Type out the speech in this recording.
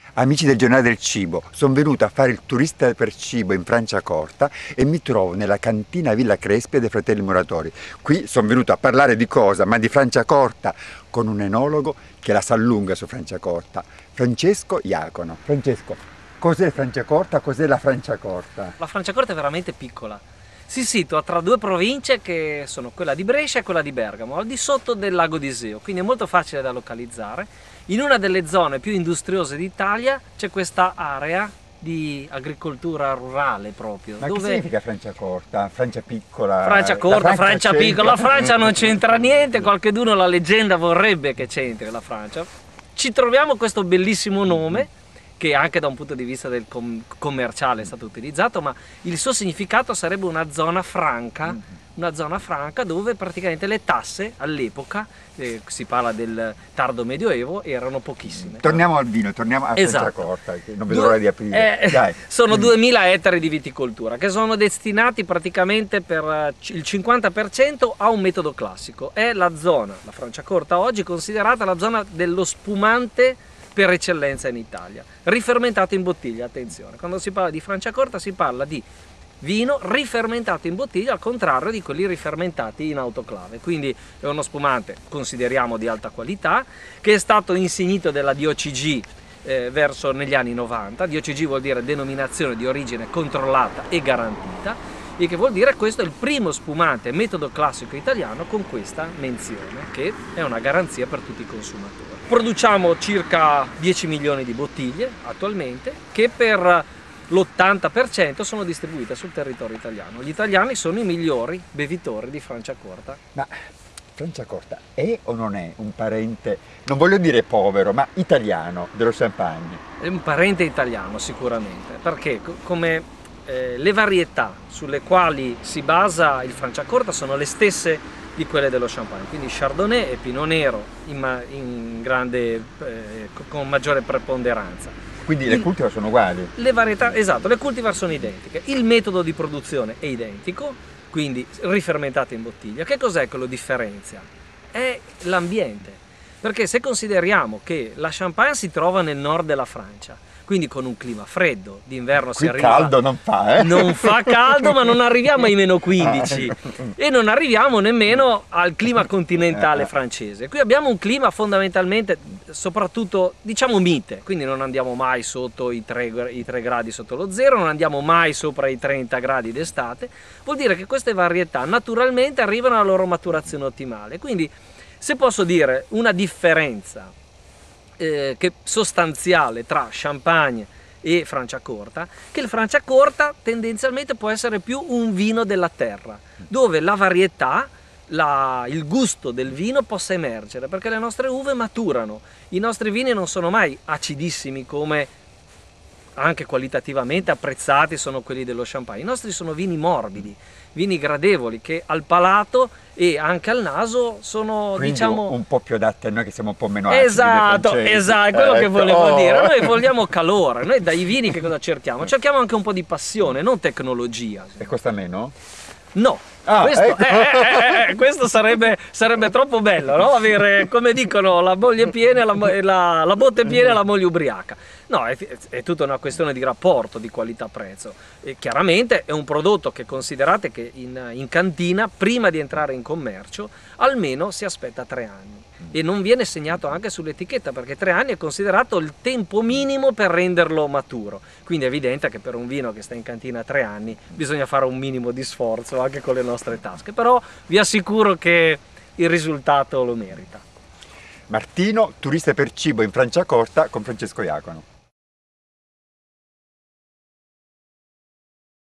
Amici del Giornale del Cibo, sono venuto a fare il turista per cibo in Franciacorta e mi trovo nella cantina Villa Crespi dei Fratelli Muratori. Qui sono venuto a parlare di cosa? Ma di Franciacorta, con un enologo che la sa lunga su Franciacorta, Francesco Iacono. Francesco, cos'è Franciacorta? Cos'è la Franciacorta? La Franciacorta è veramente piccola. Si situa tra due province che sono quella di Brescia e quella di Bergamo, al di sotto del lago di Iseo, quindi è molto facile da localizzare. In una delle zone più industriose d'Italia c'è questa area di agricoltura rurale proprio. Ma che significa Franciacorta? Francia piccola? Francia corta, Francia piccola, la Francia non c'entra niente, qualcheduno la leggenda vorrebbe che c'entri la Francia. Ci troviamo questo bellissimo nome, che anche da un punto di vista del commerciale è stato utilizzato, ma il suo significato sarebbe una zona franca dove praticamente le tasse all'epoca, si parla del tardo medioevo, erano pochissime. Torniamo al vino, torniamo a Franciacorta, che non vedo l'ora di aprire. Dai. Sono 2000 ettari di viticoltura che sono destinati praticamente per il 50% a un metodo classico. È la zona, la Franciacorta oggi considerata la zona dello spumante per eccellenza in Italia, rifermentato in bottiglia, attenzione, quando si parla di Franciacorta si parla di vino rifermentato in bottiglia, al contrario di quelli rifermentati in autoclave, quindi è uno spumante, consideriamo, di alta qualità, che è stato insignito della DOCG verso negli anni 90, DOCG vuol dire denominazione di origine controllata e garantita, e che vuol dire che questo è il primo spumante metodo classico italiano con questa menzione, che è una garanzia per tutti i consumatori. Produciamo circa 10 milioni di bottiglie attualmente, che per l'80% sono distribuite sul territorio italiano. Gli italiani sono i migliori bevitori di Franciacorta. Ma Franciacorta è o non è un parente, non voglio dire povero, ma italiano dello Champagne? È un parente italiano sicuramente, perché come le varietà sulle quali si basa il Franciacorta sono le stesse di quelle dello Champagne, quindi Chardonnay e Pinot Nero con maggiore preponderanza. Quindi le cultivar sono uguali? Le varietà, esatto, le cultivar sono identiche, il metodo di produzione è identico, quindi rifermentate in bottiglia. Che cos'è che lo differenzia? È l'ambiente, perché se consideriamo che la Champagne si trova nel nord della Francia, quindi con un clima freddo, d'inverno si arriva... caldo non fa, Non fa caldo, ma non arriviamo ai meno 15 e non arriviamo nemmeno al clima continentale francese. Qui abbiamo un clima fondamentalmente, soprattutto, diciamo mite, quindi non andiamo mai sotto i 3 gradi sotto lo zero, non andiamo mai sopra i 30 gradi d'estate. Vuol dire che queste varietà naturalmente arrivano alla loro maturazione ottimale. Quindi, se posso dire una differenza che sostanziale tra Champagne e Franciacorta, che il Franciacorta tendenzialmente può essere più un vino della terra, dove la varietà, il gusto del vino possa emergere, perché le nostre uve maturano, i nostri vini non sono mai acidissimi come anche qualitativamente apprezzati sono quelli dello Champagne, i nostri sono vini morbidi, vini gradevoli che al palato e anche al naso sono, quindi, diciamo, un po' più adatti a noi che siamo un po' meno acidi. Esatto, è quello che volevo dire. Noi vogliamo calore, noi dai vini che cosa cerchiamo? Cerchiamo anche un po' di passione, non tecnologia. E costa meno? No. Questo sarebbe troppo bello, no? Avere, come dicono, la botte piena e la moglie ubriaca. No, è tutta una questione di rapporto di qualità-prezzo. Chiaramente è un prodotto che considerate che in cantina, prima di entrare in commercio, almeno si aspetta 3 anni. E non viene segnato anche sull'etichetta, perché 3 anni è considerato il tempo minimo per renderlo maturo. Quindi è evidente che per un vino che sta in cantina 3 anni bisogna fare un minimo di sforzo anche con le nostre tasche, però vi assicuro che il risultato lo merita. Martino, turista per cibo in Franciacorta con Francesco Iacono.